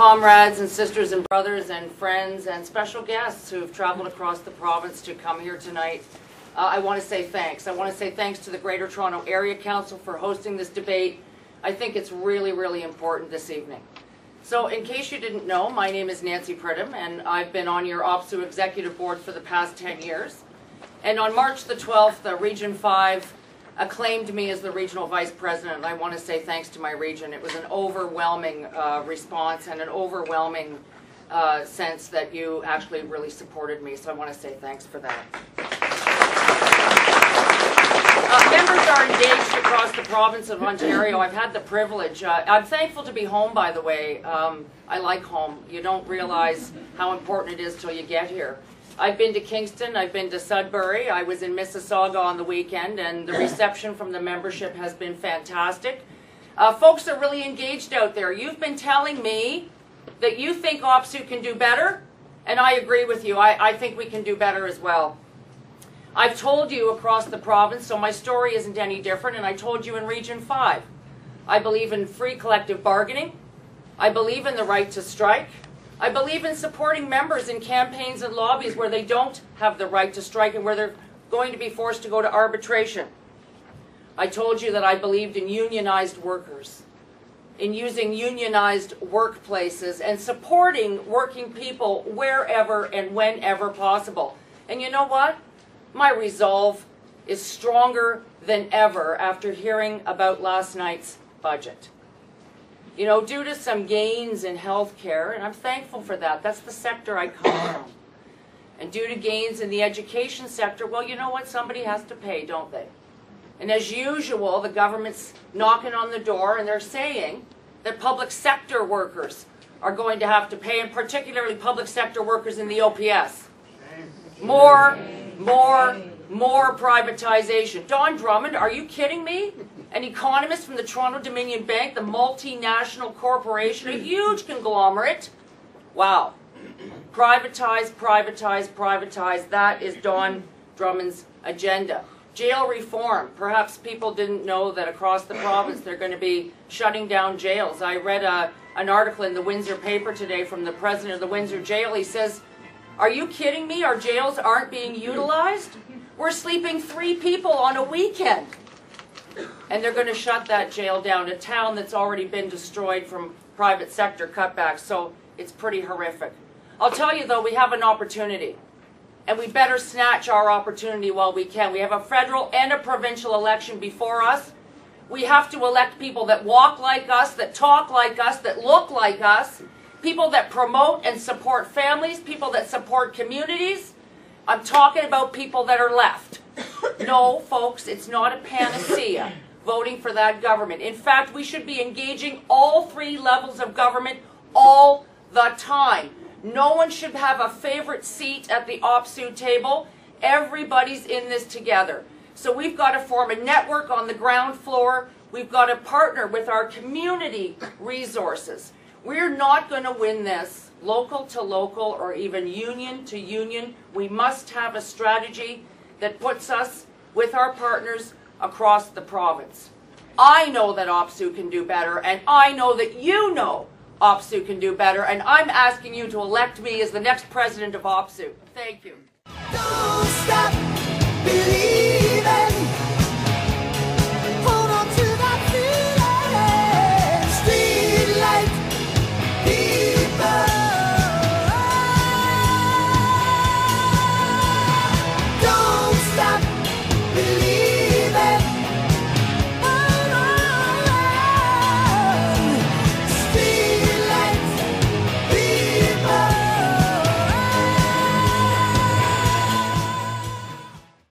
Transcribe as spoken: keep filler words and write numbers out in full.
comrades and sisters and brothers and friends and special guests who have traveled across the province to come here tonight. Uh, I want to say thanks. I want to say thanks to the Greater Toronto Area Council for hosting this debate. I think it's really, really important this evening. So in case you didn't know, my name is Nancy Pridham, and I've been on your O P S U Executive Board for the past ten years. And on March the twelfth, uh, Region five acclaimed me as the Regional Vice President, and I want to say thanks to my region. It was an overwhelming uh, response and an overwhelming uh, sense that you actually really supported me, so I want to say thanks for that. Uh, members are engaged across the province of Ontario. I've had the privilege. Uh, I'm thankful to be home, by the way. Um, I like home. You don't realize how important it is till you get here. I've been to Kingston, I've been to Sudbury, I was in Mississauga on the weekend, and the reception from the membership has been fantastic. Uh, folks are really engaged out there. You've been telling me that you think O P S U can do better, and I agree with you. I, I think we can do better as well. I've told you across the province, so my story isn't any different, and I told you in Region five. I believe in free collective bargaining. I believe in the right to strike. I believe in supporting members in campaigns and lobbies where they don't have the right to strike and where they're going to be forced to go to arbitration. I told you that I believed in unionized workers, in using unionized workplaces and supporting working people wherever and whenever possible. And you know what? My resolve is stronger than ever after hearing about last night's budget. You know, due to some gains in healthcare, and I'm thankful for that, that's the sector I come from. And due to gains in the education sector, well, you know what? Somebody has to pay, don't they? And as usual, the government's knocking on the door and they're saying that public sector workers are going to have to pay, and particularly public sector workers in the O P S. More, more, more privatization. Don Drummond, are you kidding me? An economist from the Toronto Dominion Bank, the multinational corporation, a huge conglomerate. Wow. Privatize, privatize, privatize. That is Don Drummond's agenda. Jail reform. Perhaps people didn't know that across the province they're going to be shutting down jails. I read a, an article in the Windsor paper today from the president of the Windsor jail. He says, are you kidding me? Our jails aren't being utilized? We're sleeping three people on a weekend. And they're going to shut that jail down, a town that's already been destroyed from private sector cutbacks, so it's pretty horrific. I'll tell you though, we have an opportunity, and we better snatch our opportunity while we can. We have a federal and a provincial election before us. We have to elect people that walk like us, that talk like us, that look like us, people that promote and support families, people that support communities. I'm talking about people that are left. No, folks, it's not a panacea voting for that government. In fact, we should be engaging all three levels of government all the time. No one should have a favorite seat at the O P S U table. Everybody's in this together. So we've got to form a network on the ground floor. We've got to partner with our community resources. We're not going to win this local to local or even union to union. We must have a strategy that puts us with our partners across the province. I know that O P S U can do better, and I know that you know O P S U can do better, and I'm asking you to elect me as the next president of O P S U. Thank you. Don't stop.